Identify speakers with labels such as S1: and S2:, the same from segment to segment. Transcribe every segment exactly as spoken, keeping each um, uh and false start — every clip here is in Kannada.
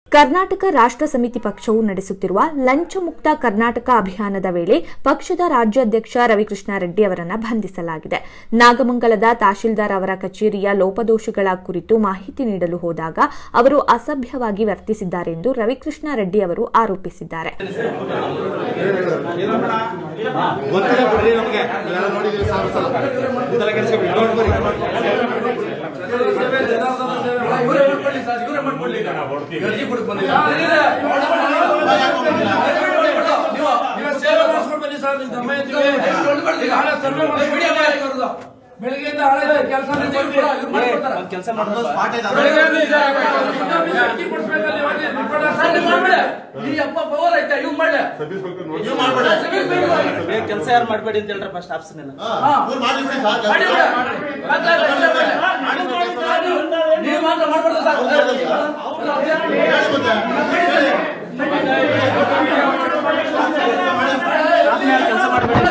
S1: ಕರ್ನಾಟಕ ರಾಷ್ಟ್ರ ಸಮಿತಿ ಪಕ್ಷವು ನಡೆಸುತ್ತಿರುವ ಲಂಚ ಮುಕ್ತ ಕರ್ನಾಟಕ ಅಭಿಯಾನದ ವೇಳೆ ಪಕ್ಷದ ರಾಜ್ಯಾಧ್ಯಕ್ಷ ರವಿಕೃಷ್ಣ ರೆಡ್ಡಿ ಅವರನ್ನು ಬಂಧಿಸಲಾಗಿದೆ. ನಾಗಮಂಗಲದ ತಹಶೀಲ್ದಾರ್ ಅವರ ಕಚೇರಿಯ ಲೋಪದೋಷಗಳ ಕುರಿತು ಮಾಹಿತಿ ನೀಡಲು ಹೋದಾಗ ಅವರು ಅಸಭ್ಯವಾಗಿ ವರ್ತಿಸಿದ್ದಾರೆ ಎಂದು ರವಿಕೃಷ್ಣ ರೆಡ್ಡಿ ಅವರು ಆರೋಪಿಸಿದ್ದಾರೆ.
S2: ಬೆಳಗ್ಗೆಯಿಂದ ಕೆಲಸ ಕೆಲಸ ಕೆಲಸ ಯಾರು ಮಾಡಬೇಡಿ ಅಂತ ಹೇಳ್ರ ಫಸ್ಟ್ ಆಪ್ಷನ್ ನೀವು ಮಾತ್ರ ಮಾಡ್ಬಾರ್ದು ಸರ್. ಕೆಲಸ ಮಾಡಬೇಡಿ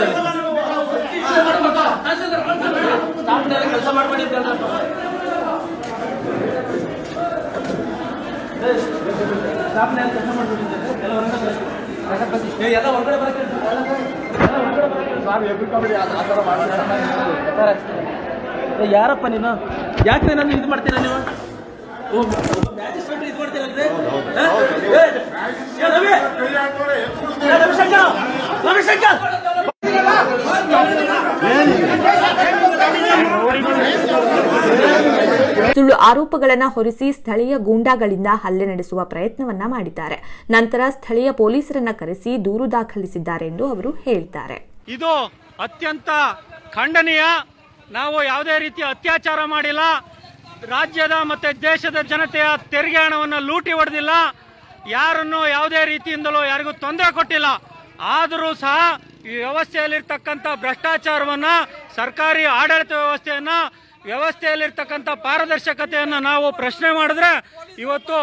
S2: ಕೆಲಸ ಮಾಡಬೇಡಿ ಅಂತ ಹೇಳ್ರ ಕೆಲಸ ಮಾಡಬೇಡಿ ಎಲ್ಲ ಹೊರಗಡೆ ಬರಕ್ಕೆ ಯಾರಪ್ಪ ನೀನು ಯಾಕೆ ನಾನು ಇದು ಮಾಡ್ತೀರಾ ನೀವು ಮ್ಯಾಜಿಸ್ಟ್ರೇಟ್ ಇದು ಮಾಡ್ತೀರಂದ್ರೆ ರವಿಶಂಕರ್
S1: ಸುಳ್ಳು ಆರೋಪಗಳನ್ನು ಹೊರಿಸಿ ಸ್ಥಳೀಯ ಗೂಂಡಾಗಳಿಂದ ಹಲ್ಲೆ ನಡೆಸುವ ಪ್ರಯತ್ನವನ್ನ ಮಾಡಿದ್ದಾರೆ. ನಂತರ ಸ್ಥಳೀಯ ಪೊಲೀಸರನ್ನ ಕರೆಸಿ ದೂರು ದಾಖಲಿಸಿದ್ದಾರೆ ಎಂದು ಅವರು ಹೇಳಿದ್ದಾರೆ.
S3: ಇದು ಅತ್ಯಂತ ಖಂಡನೀಯ. ನಾವು ಯಾವುದೇ ರೀತಿಯ ಅತ್ಯಾಚಾರ ಮಾಡಿಲ್ಲ. ರಾಜ್ಯದ ಮತ್ತೆ ದೇಶದ ಜನತೆಯ ತೆರಿಗೆ ಹಣವನ್ನು ಲೂಟಿ ಹೊಡೆದಿಲ್ಲ. ಯಾರನ್ನು ಯಾವುದೇ ರೀತಿಯಿಂದಲೂ ಯಾರಿಗೂ ತೊಂದರೆ ಕೊಟ್ಟಿಲ್ಲ. ಆದರೂ ಸಹ ಈ ವ್ಯವಸ್ಥೆಯಲ್ಲಿರ್ತಕ್ಕಂಥ ಭ್ರಷ್ಟಾಚಾರವನ್ನ, ಸರ್ಕಾರಿ ಆಡಳಿತ ವ್ಯವಸ್ಥೆಯನ್ನ, ವ್ಯವಸ್ಥೆಯಲ್ಲಿರ್ತಕ್ಕಂಥ ಪಾರದರ್ಶಕತೆಯನ್ನ ನಾವು ಪ್ರಶ್ನೆ ಮಾಡಿದ್ರೆ ಇವತ್ತು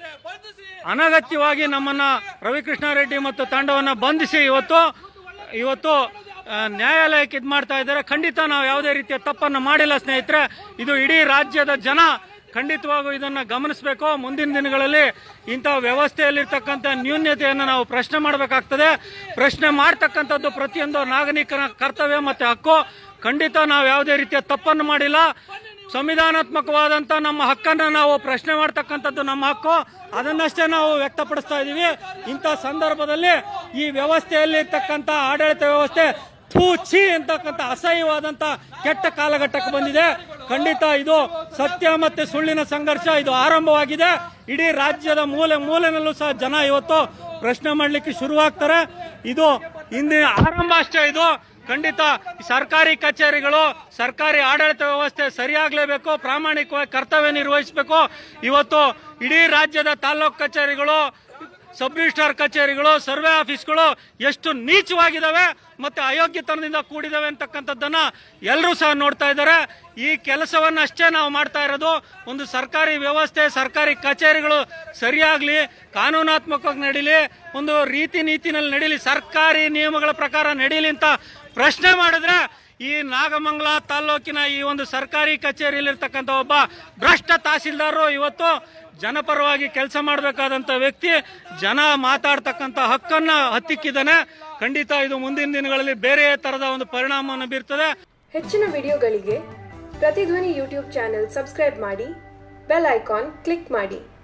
S3: ಅನಗತ್ಯವಾಗಿ ನಮ್ಮನ್ನ ರವಿಕೃಷ್ಣ ರೆಡ್ಡಿ ಮತ್ತು ತಂಡವನ್ನ ಬಂಧಿಸಿ ಇವತ್ತು ಇವತ್ತು ನ್ಯಾಯಾಲಯಕ್ಕೆ ಇದು ಮಾಡ್ತಾ ಇದ್ದಾರೆ. ಖಂಡಿತ ನಾವು ಯಾವುದೇ ರೀತಿಯ ತಪ್ಪನ್ನು ಮಾಡಿಲ್ಲ ಸ್ನೇಹಿತರೆ. ಇದು ಇಡೀ ರಾಜ್ಯದ ಜನ ಖಂಡಿತವಾಗೂ ಇದನ್ನ ಗಮನಿಸಬೇಕು. ಮುಂದಿನ ದಿನಗಳಲ್ಲಿ ಇಂಥ ವ್ಯವಸ್ಥೆಯಲ್ಲಿರ್ತಕ್ಕಂಥ ನ್ಯೂನ್ಯತೆಯನ್ನು ನಾವು ಪ್ರಶ್ನೆ ಮಾಡಬೇಕಾಗ್ತದೆ. ಪ್ರಶ್ನೆ ಮಾಡ್ತಕ್ಕಂಥದ್ದು ಪ್ರತಿಯೊಂದು ನಾಗರಿಕನ ಕರ್ತವ್ಯ ಮತ್ತೆ ಹಕ್ಕು. ಖಂಡಿತ ನಾವು ಯಾವುದೇ ರೀತಿಯ ತಪ್ಪನ್ನು ಮಾಡಿಲ್ಲ. ಸಂವಿಧಾನಾತ್ಮಕವಾದಂಥ ನಮ್ಮ ಹಕ್ಕನ್ನು ನಾವು ಪ್ರಶ್ನೆ ಮಾಡ್ತಕ್ಕಂಥದ್ದು ನಮ್ಮ ಹಕ್ಕು. ಅದನ್ನಷ್ಟೇ ನಾವು ವ್ಯಕ್ತಪಡಿಸ್ತಾ ಇದ್ದೀವಿ. ಇಂಥ ಸಂದರ್ಭದಲ್ಲಿ ಈ ವ್ಯವಸ್ಥೆಯಲ್ಲಿರ್ತಕ್ಕಂಥ ಆಡಳಿತ ವ್ಯವಸ್ಥೆ ಥೂಚಿ ಅಂತಕ್ಕಂಥ ಅಸಹ್ಯವಾದಂಥ ಕೆಟ್ಟ ಕಾಲಘಟ್ಟಕ್ಕೆ ಬಂದಿದೆ. ಖಂಡಿತ ಇದು ಸತ್ಯ ಮತ್ತೆ ಸುಳ್ಳಿನ ಸಂಘರ್ಷ ಇದು ಆರಂಭವಾಗಿದೆ. ಇಡೀ ರಾಜ್ಯದ ಮೂಲೆ ಮೂಲೆನಲ್ಲೂ ಸಹ ಜನ ಇವತ್ತು ಪ್ರಶ್ನೆ ಮಾಡಲಿಕ್ಕೆ ಶುರುವಾಗ್ತಾರೆ. ಇದು ಇಂದಿನ ಆರಂಭ ಅಷ್ಟೇ. ಇದು ಖಂಡಿತ ಸರ್ಕಾರಿ ಕಚೇರಿಗಳು, ಸರ್ಕಾರಿ ಆಡಳಿತ ವ್ಯವಸ್ಥೆ ಸರಿಯಾಗಲೇಬೇಕು, ಪ್ರಾಮಾಣಿಕವಾಗಿ ಕರ್ತವ್ಯ ನಿರ್ವಹಿಸಬೇಕು. ಇವತ್ತು ಇಡೀ ರಾಜ್ಯದ ತಾಲೂಕು ಕಚೇರಿಗಳು, ಸಬ್ ರಿಜಿಸ್ಟ್ರಾರ್ ಕಚೇರಿಗಳು, ಸರ್ವೆ ಆಫೀಸ್ಗಳು ಎಷ್ಟು ನೀಚವಾಗಿದ್ದಾವೆ ಮತ್ತೆ ಅಯೋಗ್ಯತನದಿಂದ ಕೂಡಿದಾವೆ ಅಂತಕ್ಕಂಥದ್ದನ್ನ ಎಲ್ಲರೂ ಸಹ ನೋಡ್ತಾ ಇದ್ದಾರೆ. ಈ ಕೆಲಸವನ್ನ ಅಷ್ಟೇ ನಾವು ಮಾಡ್ತಾ ಇರೋದು. ಒಂದು ಸರ್ಕಾರಿ ವ್ಯವಸ್ಥೆ, ಸರ್ಕಾರಿ ಕಚೇರಿಗಳು ಸರಿಯಾಗ್ಲಿ, ಕಾನೂನಾತ್ಮಕವಾಗಿ ನಡೀಲಿ, ಒಂದು ರೀತಿ ನೀತಿನಲ್ಲಿ ನಡೀಲಿ, ಸರ್ಕಾರಿ ನಿಯಮಗಳ ಪ್ರಕಾರ ನಡೀಲಿ ಅಂತ ಪ್ರಶ್ನೆ ಮಾಡಿದ್ರೆ ಈ ನಾಗಮಂಗಲ ತಾಲೂಕಿನ ಈ ಒಂದು ಸರ್ಕಾರಿ ಕಚೇರಿಯಲ್ಲಿರ್ತಕ್ಕಂಥ ಒಬ್ಬ ಭ್ರಷ್ಟ ತಹಸೀಲ್ದಾರರು ಇವತ್ತು ಜನಪರವಾಗಿ ಕೆಲಸ ಮಾಡಬೇಕಾದಂತ ವ್ಯಕ್ತಿ ಜನ ಮಾತಾಡ್ತಕ್ಕಂಥ ಹಕ್ಕನ್ನ ಹತ್ತಿಕ್ಕಿದ್ದಾನೆ. ಖಂಡಿತ ಇದು ಮುಂದಿನ ದಿನಗಳಲ್ಲಿ ಬೇರೆ ತರದ ಒಂದು ಪರಿಣಾಮವನ್ನು ಬೀರ್ತದೆ.
S4: ಹೆಚ್ಚಿನ ವಿಡಿಯೋಗಳಿಗೆ ಪ್ರತಿಧ್ವನಿ ಯೂಟ್ಯೂಬ್ ಚಾನೆಲ್ ಸಬ್ಸ್ಕ್ರೈಬ್ ಮಾಡಿ, ಬೆಲ್ ಐಕಾನ್ ಕ್ಲಿಕ್ ಮಾಡಿ.